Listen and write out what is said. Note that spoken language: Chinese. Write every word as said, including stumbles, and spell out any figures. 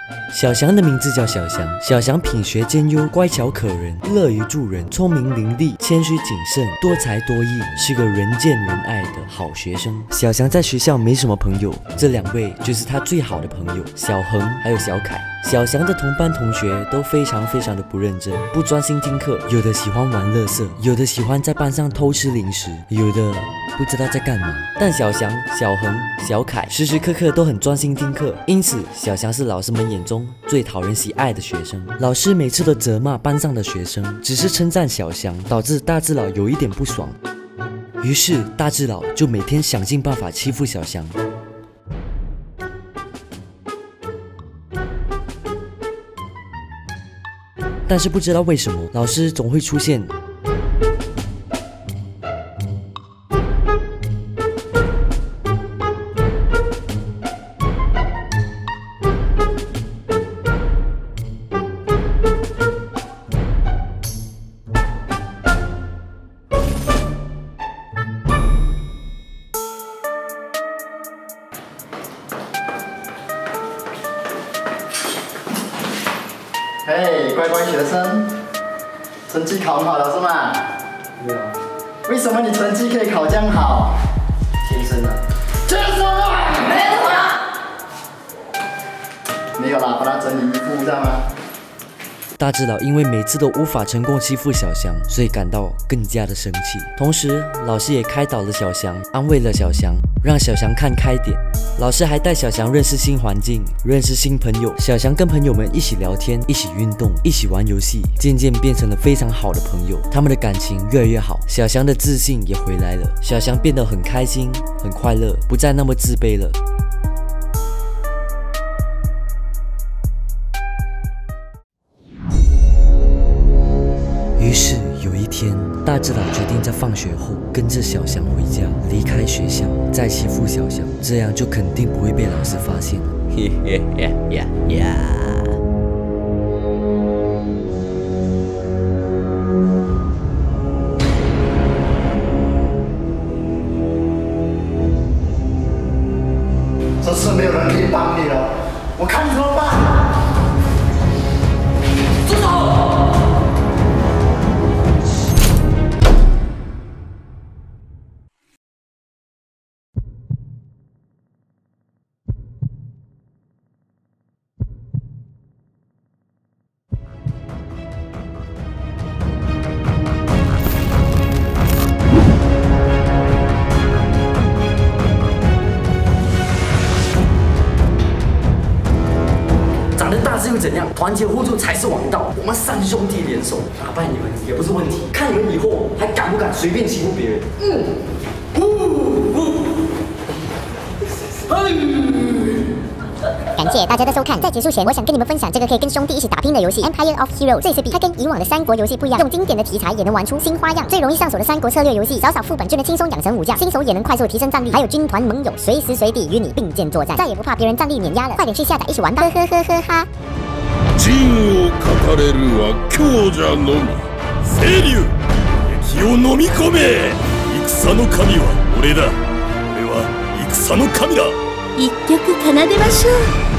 小翔的名字叫小翔，小翔品学兼优，乖巧可人，乐于助人，聪明伶俐，谦虚谨慎，多才多艺，是个人见人爱的好学生。小翔在学校没什么朋友，这两位就是他最好的朋友，小恒还有小凯。小翔的同班同学都非常非常的不认真，不专心听课，有的喜欢玩垃圾，有的喜欢在班上偷吃零食，有的不知道在干嘛。但小翔、小恒、小凯时时刻刻都很专心听课，因此小翔是老师们眼中最讨人喜爱的学生。老师每次都责骂班上的学生，只是称赞小翔，导致大智老有一点不爽。于是大智老就每天想尽办法欺负小翔。但是不知道为什么，老师总会出现嘿，乖乖学生，成绩考很好了是吗？ 对啊。 为什么你成绩可以考这样好？ 天生的。 天生的？ 没有啦。 没有啦，帮他整理衣服，知道吗？ 大智老因为每次都无法成功欺负小翔，所以感到更加的生气。同时，老师也开导了小翔，安慰了小翔，让小翔看开点。老师还带小翔认识新环境，认识新朋友。小翔跟朋友们一起聊天，一起运动，一起玩游戏，渐渐变成了非常好的朋友。他们的感情越来越好，小翔的自信也回来了。小翔变得很开心，很快乐，不再那么自卑了。于是有一天，大智老决定在放学后跟着小翔回家，离开学校，再欺负小翔，这样就肯定不会被老师发现了。嘿嘿呀呀呀！ 这次没有人可以帮你了，我看你怎么办！ 住手！ 又怎样？团结互助才是王道。我们三兄弟联手打败你们也不是问题。看你们以后还敢不敢随便欺负别人？嗯， 感谢大家的收看，在结束前，我想跟你们分享这个可以跟兄弟一起打拼的游戏《Empire of Heroes》。这次比它跟以往的三国游戏不一样，用经典的题材也能玩出新花样。最容易上手的三国策略游戏，少少副本就能轻松养成武将，新手也能快速提升战力。还有军团盟友，随时随地与你并肩作战，再也不怕别人战力碾压了。快点去下载一起玩吧！呵呵呵呵哈。 陣を語れるは強者のみ。清流、敵を飲み込め。戦の神は俺だ。俺は戦の神だ。 一曲奏でましょう。